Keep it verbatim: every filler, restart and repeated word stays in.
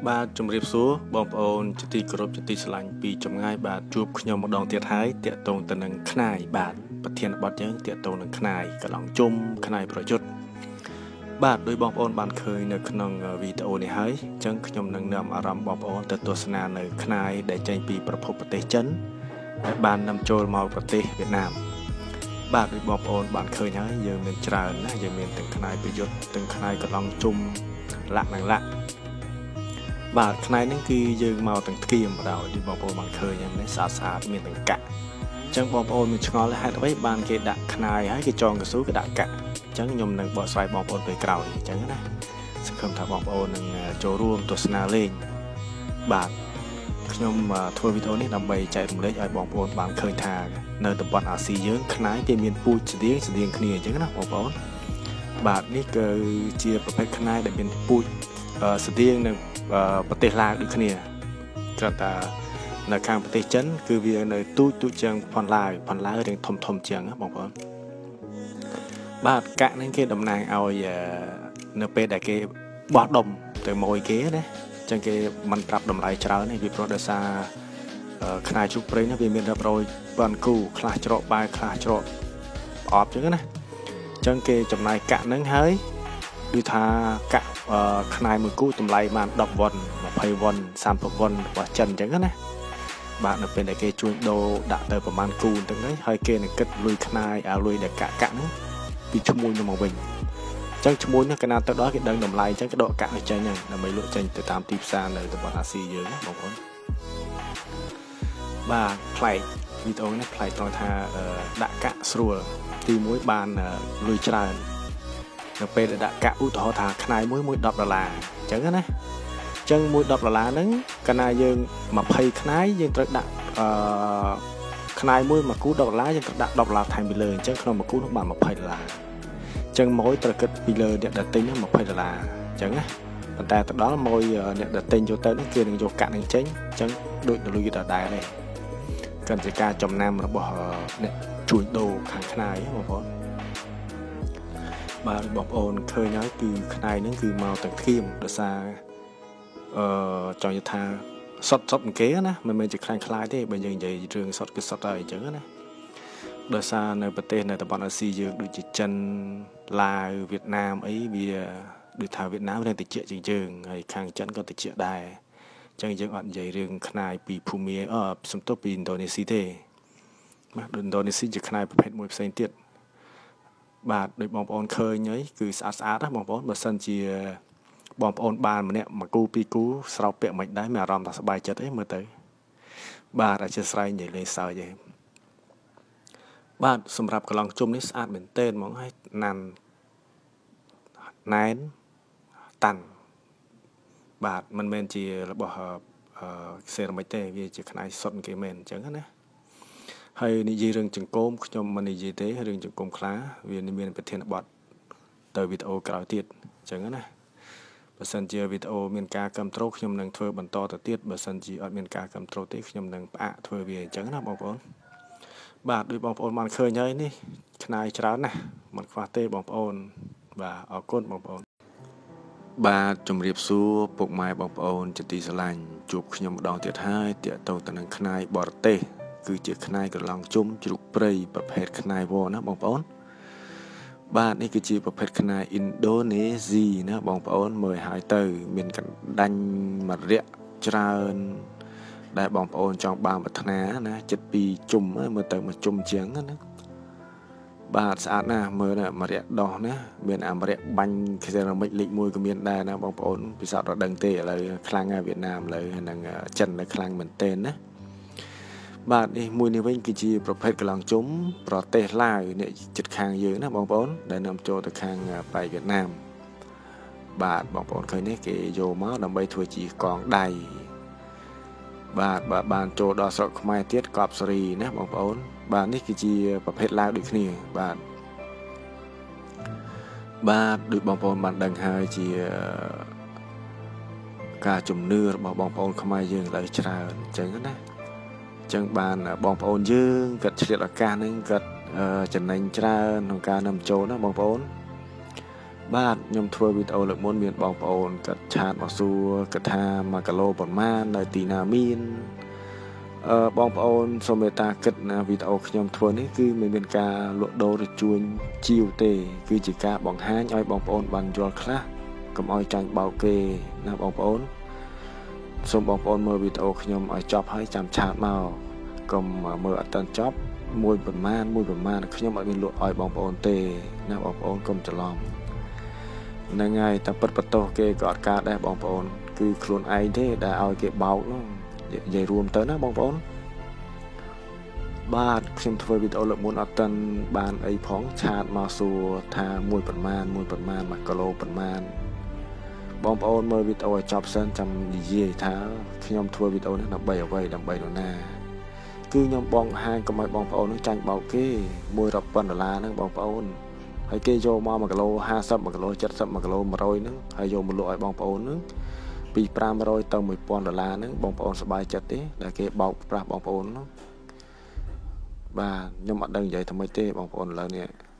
បាទជំរាបសួរបងប្អូនជាទីគោរពជាទីស្រឡាញ់ពីចម្ងាយបាទជួបខ្ញុំម្ដងទៀតហើយតាក់ទងទៅនឹងខ្នាយបាទប្រធានបទយើងតាក់ទងនឹងខ្នាយកន្លងជុំខ្នាយប្រយុទ្ធបាទដោយបងប្អូនបានឃើញនៅក្នុងវីដេអូនេះហើយអញ្ចឹងខ្ញុំនឹងនាំអារម្មណ៍បងប្អូនទៅទស្សនានៅខ្នាយដែលចេញពីប្រភពប្រទេសចិនដែលបាននាំចូលមកប្រទេសវៀតណាមបាទដោយបងប្អូនបានឃើញហើយយើងមានច្រើនណាស់យើងមានទាំងខ្នាយប្រយុទ្ធទាំងខ្នាយកន្លងជុំលាក់និងលាក់បាទខ្នែនេះគឺយើងមកទាំងធ្គាមបណ្ដោយបងប្អូនបានឃើញហ្នឹងស្អាតស្អាតមានទាំងកាក់អញ្ចឹងបងប្អូនមានឆ្ងល់ហេតុអ្វីបានគេដាក់ខ្នែហើយគេចងកស៊ូគេដាក់កាក់អញ្ចឹងខ្ញុំនឹងបកស្រាយបងប្អូនពេលក្រោយអញ្ចឹងណាសង្ឃឹមថាបងប្អូននឹងចូលរួមទស្សនាលេងបាទខ្ញុំធ្វើវីដេអូនេះដើម្បីចែករំលែកឲ្យបងប្អូនបានឃើញថានៅតំបន់អាស៊ីយើងខ្នែគេមានពូជស្តៀងស្តៀងគ្នាអញ្ចឹងណាបងប្អូនបាទនេះគឺជាប្រភេទខ្នែដែលមានពូជស្តៀងនឹងប្រទេសឡាវដូចគ្នាគ្រាន់តែនៅខាងប្រទេសចិនគឺវានៅទូចទូចជាងផនឡាវផនឡាវរៀងធំធំជាងបងប្អូនបាទកាក់នេះគេតំណាងឲ្យនៅពេលដែលគេបោះដុំទៅមួយគេណាអញ្ចឹងគេមិនប្រាប់តម្លៃច្រើនទេពីព្រោះដោយសារខ្នាយជ្រូកព្រៃនេះវាមានរាប់រយពាន់គូខ្លះច្រកបាយខ្លះច្រកអបអញ្ចឹងណាអញ្ចឹងគេចំណាយកាក់នឹងហើយគឺថាកាក់ខ្នាយមួយគូតម្លៃបានដប់វ៉ុនម្ភៃវ៉ុនសាមសិបវ៉ុនរបស់ចិនអញ្ចឹងណាបាទនៅពេលដែលគេជួញដូរដាក់ទៅប្រហែលគូទាំងហ្នឹងហើយគេនឹងគិតលុយខ្នាយឲ្យលុយដែលកាក់កាក់ហ្នឹងពីឈ្មោះនោះមកវិញអញ្ចឹងឈ្មោះនេះកាលណាទៅដល់គេដឹងតម្លៃអញ្ចឹងគេដកកាក់ឲ្យចេញហ្នឹងដើម្បីលក់ចេញទៅតាមទីផ្សារនៅតំបន់អាស៊ីយើងណាបងប្អូនបាទប្លែកវីដេអូនេះប្លែកត្រង់ថាដាក់កាក់ស្រួលទីមួយបានលុយច្រើននៅពេលដែលដាក់កាក់ឧទាហរណ៍ថាខ្នាយមួយមួយដប់ដុល្លារអញ្ចឹងណាអញ្ចឹងមួយដប់ដុល្លារហ្នឹងកាលណាយើងម្ភៃខ្នាយយើងត្រូវដាក់អឺខ្នាយមួយមួយគូដប់ដុល្លារយើងត្រូវដាក់ដប់ដុល្លារថែមពីលើអញ្ចឹងក្នុងមួយគូនោះបានម្ភៃដុល្លារអញ្ចឹងម៉ួយត្រូវគិតពីលើអ្នកដែលទិញហ្នឹងម្ភៃដុល្លារអញ្ចឹងណាប៉ុន្តែទៅដល់ម៉ួយអ្នកដែលទិញយកទៅហ្នឹងគេនឹងយកកាក់នឹងចេញអញ្ចឹងដូចលុយដដែលដែរកិច្ចការចំណាំរបស់អ្នកជួញដូរខាងខ្នាយបងប្អូនបាទបងប្អូនឃើញហើយគឺខ្នែហ្នឹងគឺមកទាំងធ្គាមដោយសារអឺចង់និយាយថាសុតសុតគេណាមិនមែនជាខ្លាំងខ្លាយទេបើយើងនិយាយរឿងសុតគឺសុតហើយអញ្ចឹងណាដោយសារនៅប្រទេសនៅតំបន់អាស៊ីយើងដូចជាចិនឡាវវៀតណាមអីវាដូចថាវៀតណាមរឿងតិចជាងយើងហើយខាងចិនក៏តិចដែរអញ្ចឹងយើងអត់និយាយរឿងខ្នាយពីភូមាអឺសំទោសពីឥណ្ឌូនេស៊ីទេបាទឥណ្ឌូនេស៊ីជាខ្នាយប្រភេទមួយផ្សេងទៀតបាទដោយបងប្អូនឃើញហើយគឺស្អាតស្អាតណាបងប្អូនបើសិនជាបងប្អូនបានម្នាក់មួយគូពីរគូស្រោបពាក់មិនដែរមានអារម្មណ៍ថាសប្បាយចិត្តអីមើលទៅបាទអធិស្ឋាននិយាយលេងសើចទេបាទសម្រាប់កន្លងជុំនេះស្អាតមែនទែនហ្មងហើយណាន់ណែនតាន់បាទមិនមែនជារបស់សេរ៉ាមិចទេវាជាខ្នាយសុទ្ធគេមែនអញ្ចឹងណាហើយនិយាយរឿងចង្គមខ្ញុំមិននិយាយទេរឿងចង្គមខ្លះវាមានប្រធានបទទៅវីដេអូក្រោយទៀតអញ្ចឹងណាបើសិនជាវីដេអូមានការគ្រប់គ្រងខ្ញុំនឹងធ្វើបន្តទៅទៀតបើសិនជាអត់មានការគ្រប់គ្រងទេខ្ញុំនឹងផ្អាកធ្វើវាអញ្ចឹងណាបងប្អូនបាទដោយបងប្អូនបានឃើញហើយនេះខ្នាយច្រើនណាស់មិនខ្វះទេបងប្អូនបាទអរគុណបងប្អូនបាទជំរាបសួរពុកម៉ែបងប្អូនជាទីស្រឡាញ់ជួបខ្ញុំម្ដងទៀតហើយតាក់ទងទៅនឹងខ្នាយបរទេសគឺជាខ្នាយកន្លងជុំជ្រូកព្រៃប្រភេទខ្នាយវណាបងប្អូនបាទនេះគឺជាប្រភេទខ្នាយឥណ្ឌូនេស៊ីណាបងប្អូនមើលឲ្យទៅមានកណ្ដាញ់មួយរយៈច្រើនដែលបងប្អូនចង់បានប្រាថ្នាណាចិត្តពីជុំមើលទៅមកជុំជាងណាបាទស្អាតណាស់មើលណាមួយរយៈដោះណាមានអាមួយរយៈបាញ់សេរ៉ាមិចលេខមួយក៏មានដែរណាបងប្អូនពិសោធន៍រត់ដឹងទេឥឡូវខ្លាំងហើយវៀតណាមឥឡូវហ្នឹងចិននៅខ្លាំងមែនទែនណាបាទនេះមួយនេះវិញគឺជាប្រភេទកន្លងជុំប្រទេសឡាវនេះជិតខាងយើងណាបងប្អូនដែលនាំចូលទៅខាងប្រទេសវៀតណាមបាទបងប្អូនឃើញនេះគេយកមកដើម្បីធ្វើជាកងដៃបាទបាទបានចូលដល់ស្រុកខ្មែរទៀតកប់សេរីណាបងប្អូនបាទនេះគឺជាប្រភេទឡាវដូចគ្នាបាទបាទដូចបងប្អូនបានដឹងហើយជាការជំនឿរបស់បងប្អូនខ្មែរយើងឥឡូវច្រើនអញ្ចឹងណាចឹងបានបងប្អូនយើងគាត់ឆ្លៀតឱកាសហ្នឹងគាត់ចំណេញច្រើនក្នុងការនាំចូលណាបងប្អូនបាទខ្ញុំធ្វើវីដេអូលើកមុនមានបងប្អូនគាត់ឆាតមកសួរគាត់ថាមួយគីឡូប៉ុន្មាននៅទីណាមានអឺបងប្អូនសូមមេត្តាគិតណាវីដេអូខ្ញុំធ្វើនេះគឺមិនមានការលក់ដូរឬជួញជីវទេគឺជាការបង្ហាញឲ្យបងប្អូនបានយល់ខ្លះកុំឲ្យចាញ់បោកគេណាបងប្អូនសូមបងប្អូនមើលវីដេអូខ្ញុំឲ្យចប់ហើយចាំឆាតមកកុំមើលអត់ទាន់ចប់មួយប្រមាណមួយប្រមាណខ្ញុំអត់មានលក់ឲ្យបងប្អូនទេណាបងប្អូនកុំច្រឡំហ្នឹងហើយតែពិតបន្ទោសគេក៏អត់កើតដែរបងប្អូនគឺខ្លួនឯងទេដែលឲ្យគេបោកនោះនិយាយរួមទៅណាបងប្អូនបាទខ្ញុំធ្វើវីដេអូលើកមុនអត់ទាន់បានអីផងឆាតមកសួរថាមួយប្រមាណមួយប្រមាណមួយគីឡូប្រមាណបងប្អូនមើលវីដេអូឲ្យចប់សិនចាំនិយាយថាខ្ញុំធ្វើវីដេអូនេះដើម្បីអ្វីដើម្បីនរណាគឺខ្ញុំបងហាញកុំឲ្យបងប្អូននឹងចាញ់បោកគេមួយរាប់ពាន់ដុល្លារហ្នឹងបងប្អូនហើយគេយកមកមួយគីឡូห้าสิบមួយគីឡូเจ็ดสิบមួយគីឡូmột trămហ្នឹងហើយយកមកលក់ឲ្យបងប្អូនហ្នឹងពីห้าร้อยទៅmột nghìnដុល្លារហ្នឹងបងប្អូនសប្បាយចិត្តទេដែលគេបោកប្រាស់បងប្អូនហ្នឹងបាទខ្ញុំអត់ដឹងនិយាយថាម៉េចទេបងប្អូនឥឡូវនេះ